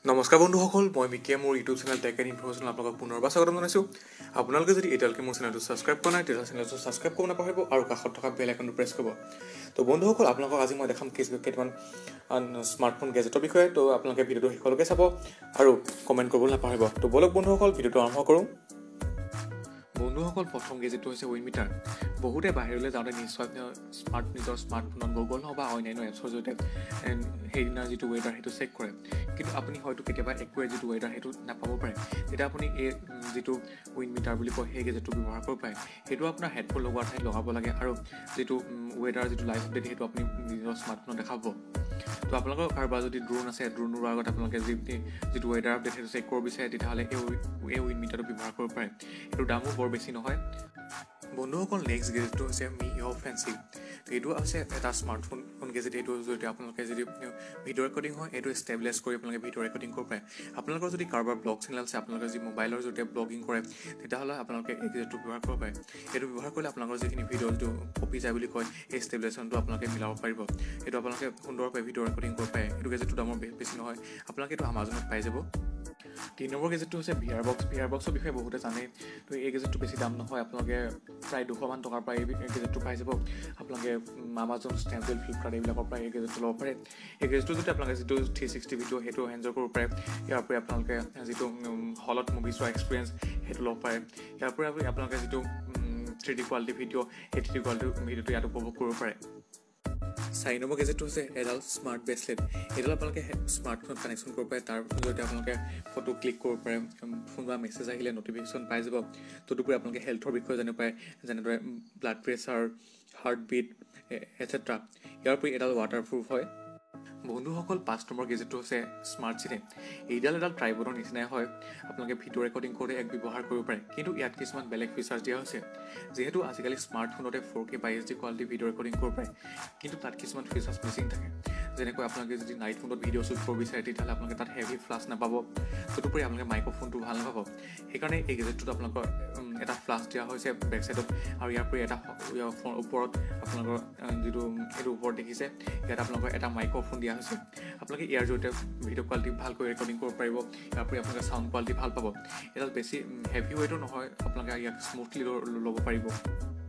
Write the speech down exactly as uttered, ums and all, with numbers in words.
নমস্কাৰ বন্ধুসকল, মই মিকিয়ে মোৰ YouTube channel tech and information আপোনালোকক পুনৰবাৰ স্বাগতম জনাইছোঁ। আপোনালোকে যদি এতিয়ালৈকে মোৰ চেনেলটো ছাবস্ক্ৰাইব কৰা নাই তেতিয়া চেনেলটো ছাবস্ক্ৰাইব কৰিব নাপাহৰিব আৰু কাষত থকা বেল আইকনটো প্ৰেছ কৰিব। তো বন্ধুসকল, আপোনালোকক আজি মই দেখাম কেইটামান স্মাৰ্টফোন গেজেটৰ বিষয়ে। তো আপোনালোকে ভিডিঅ'টো শেষলৈকে চাব আৰু কমেণ্ট কৰিবলৈ নাপাহৰিব। তো বলক বন্ধুসকল, ভিডিঅ'টো আৰম্ভ কৰোঁ। বন্ধুসকল, প্ৰথম গেজেটটো হৈছে উইণ্ড মিটাৰ। বহুতে বাহিৰলৈ যাওঁতে নিশ্চয় স্মাৰ্ট নিজৰ স্মাৰ্টফোনত গুগল হওক বা অন্যান্য এপছৰ জৰিয়তে সেইদিনাৰ যিটো ৱেডাৰ সেইটো চেক কৰে, কিন্তু আপুনি হয়তো কেতিয়াবা একুৰেট যিটো ৱেডাৰ সেইটো নাপাব পাৰে। তেতিয়া আপুনি এই যিটো উইণ্ড মিটাৰ বুলি কয় সেই গেজেটটো ব্যৱহাৰ কৰিব পাৰে। সেইটো আপোনাৰ হেডফোন লগোৱাৰ ঠাইত লগাব লাগে আৰু যিটো ৱেডাৰ যিটো লাইভ আপডেট সেইটো আপুনি নিজৰ স্মাৰ্টফোনত দেখাব। তো আপোনালোকৰ কাৰোবাৰ যদি ড্ৰোন আছে, ড্ৰোন উৰাৰ আগত আপোনালোকে যি যিটো ৱেডাৰ আপডেট সেইটো চেক কৰিব বিচাৰে, তেতিয়াহ'লে এই এই উইণ্ড মিটাৰটো ব্যৱহাৰ কৰিব পাৰে। এইটোৰ দামো বৰ বেছি নহয়। বন্ধুসকল, নেক্সট গেজেটটো হৈছে মি ইয়ৰ ফেঞ্চি। তো এইটো হৈছে এটা স্মাৰ্টফোন ফোন গেজেট। এইটোৰ জৰিয়তে আপোনালোকে যদি ভিডিঅ' ৰেকৰ্ডিং হয় এইটো ষ্টেবিলাইজ কৰি আপোনালোকে ভিডিঅ' ৰেকৰ্ডিং কৰিব পাৰে। আপোনালোকৰ যদি কাৰোবাৰ ব্লগ চেনেল আছে, আপোনালোকে যদি মোবাইলৰ জৰিয়তে ব্লগিং কৰে, তেতিয়াহ'লে আপোনালোকে এই গেজেটটো ব্যৱহাৰ কৰিব পাৰে। এইটো ব্যৱহাৰ কৰিলে আপোনালোকৰ যিখিনি ভিডিঅ' যিটো কপি যায় বুলি কয় এই ষ্টেবিলাইজেশ্যনটো আপোনালোকে মিলাব পাৰিব। এইটো আপোনালোকে সুন্দৰকৈ ভিডিঅ' ৰেকৰ্ডিং কৰিব পাৰে। এইটো গেজেটটো দামৰ বেছি নহয়, আপোনালোকে এইটো আমাজনত পাই যাব। তিনি নম্বৰ গেজেটটো হৈছে V R box. V R বক্সৰ বিষয়ে বহুতে জানেই। তো এই গেজেটটো বেছি দাম নহয়, আপোনালোকে প্ৰায় দুশমান টকাৰ পৰা এই গেজেটটো পাই যাব। আপোনালোকে আমাজন, স্নেপডিল, ফ্লিপকাৰ্ট এইবিলাকৰ পৰা এই গেজেটটো ল'ব পাৰে। এই গেজেটটো যদি আপোনালোকে যিটো থ্ৰী ছিক্সটি ভিডিঅ' সেইটো এনজয় কৰিব পাৰে। ইয়াৰ উপৰি আপোনালোকে যিটো হলত মুভি চোৱা এক্সপিৰিয়েঞ্চ সেইটো ল'ব পাৰে। ইয়াৰ উপৰি আপোনালোকে যিটো থ্ৰী ডি কোৱালিটি ভিডিঅ' সেই থ্ৰী ডি কোৱালিটি ভিডিঅ'টো ইয়াত উপভোগ কৰিব পাৰে। চাৰি নম্বৰ গেজেটটো হৈছে এডাল স্মাৰ্ট ব্ৰেচলেট। এইডাল আপোনালোকে স্মাৰ্টফোনত কানেকশ্যন কৰিব পাৰে। তাৰ জৰিয়তে আপোনালোকে ফটো ক্লিক কৰিব পাৰে, ফোন বা মেছেজ আহিলে নটিফিকেশ্যন পাই যাব। তদুপৰি আপোনালোকে হেল্থৰ বিষয়ে জানিব পাৰে, যেনেদৰে ব্লাড প্ৰেছাৰ, হাৰ্টবিট এটচেট্ৰা। ইয়াৰ উপৰি এডাল ৱাটাৰপ্ৰুফ হয়। বন্ধুসকল, পাঁচ নম্বৰ গেজেটটো হৈছে স্মাৰ্ট চিনে। এইডাল এডাল ট্ৰাইপডৰ নিচিনাই হয়। আপোনালোকে ভিডিঅ' ৰেকৰ্ডিং কৰি এক ব্যৱহাৰ কৰিব পাৰে, কিন্তু ইয়াত কিছুমান বেলেগ ফিচাৰ্ছ দিয়া হৈছে। যিহেতু আজিকালি স্মাৰ্টফোনতে ফ'ৰ কে বা H D quality video' recording কৰিব পাৰে, কিন্তু তাত কিছুমান ফিচাৰ্ছ মিচিং থাকে। যেনেকৈ আপোনালোকে যদি নাইট ফোনত ভিডিঅ' শ্বুট কৰিব বিচাৰে, তেতিয়াহ'লে আপোনালোকে তাত হেভি ফ্লাছ নাপাব। তদুপৰি আপোনালোকে মাইক্ৰ'ফোনটো ভাল নাপাব। সেইকাৰণে এই গেজেটটোত আপোনালোকৰ এটা ফ্লাছ দিয়া হৈছে বেক চাইডত, আৰু ইয়াৰ উপৰি এটা ওপৰত আপোনালোকৰ যিটো এইটো ওপৰত দেখিছে, ইয়াত আপোনালোকৰ এটা মাইক্ৰ'ফোন দিয়া হৈছে। আপোনালোকে ইয়াৰ জৰিয়তে ভিডিঅ' কোৱালিটি ভালকৈ ৰেকৰ্ডিং কৰিব পাৰিব। ইয়াৰ উপৰি আপোনালোকে চাউণ্ড কোৱালিটি ভাল পাব। এডাল বেছি হেভি ৱেইটো নহয়, আপোনালোকে ইয়াক স্মুথলি ল'ব পাৰিব।